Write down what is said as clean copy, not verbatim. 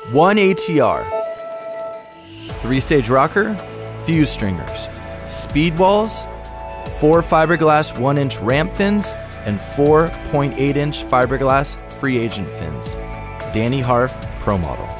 1 ATR, 3-stage rocker, fuse stringers, speed walls, 4 fiberglass 1-inch ramp fins, and 4 0.8-inch fiberglass free agent fins. Danny Harf Pro Model.